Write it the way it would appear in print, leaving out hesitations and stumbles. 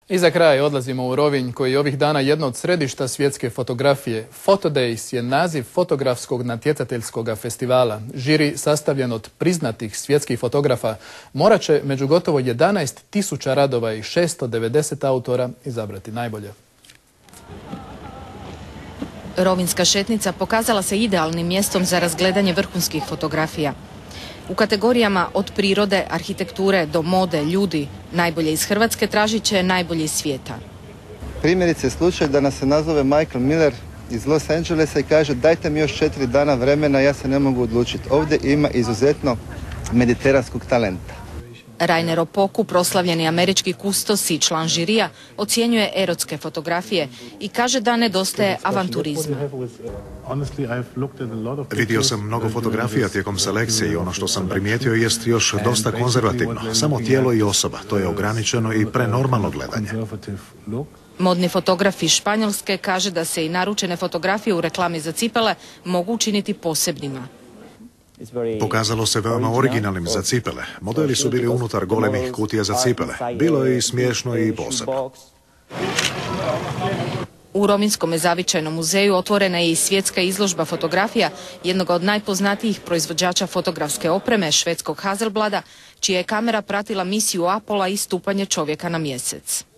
I za kraj odlazimo u Rovinj, koji je ovih dana jedno od središta svjetske fotografije. Photodays je naziv fotografskog natjecateljskog festivala. Žiri, sastavljen od priznatih svjetskih fotografa, morat će među gotovo 11.000 radova i 690 autora izabrati najbolje. Rovinjska šetnica pokazala se idealnim mjestom za razgledanje vrhunskih fotografija. U kategorijama od prirode, arhitekture do mode, ljudi, najbolje iz Hrvatske tražit će najbolje iz svijeta. Primjerice je slučaj da nas se nazove Michael Miller iz Los Angelesa i kaže dajte mi još 4 dana vremena, ja se ne mogu odlučiti. Ovdje ima izuzetno mediteranskog talenta. Rainer Opoku, proslavljeni američki kustos i član žirija, ocjenjuje erotske fotografije i kaže da nedostaje avanturizma. Vidio sam mnogo fotografija tijekom selekcije i ono što sam primijetio jest još dosta konzervativno. Samo tijelo i osoba, to je ograničeno i prenormalno gledanje. Modni fotograf iz Španjolske kaže da se i naručene fotografije u reklami za cipele mogu učiniti posebnima. Pokazalo se veoma originalnim za cipele. Modeli su bili unutar golemih kutija za cipele. Bilo je i smiješno i posebno. U Rovinjskom zavičajnom muzeju otvorena je i svjetska izložba fotografija jednog od najpoznatijih proizvođača fotografske opreme, švedskog Hasselblada, čija je kamera pratila misiju Apola i stupanje čovjeka na mjesec.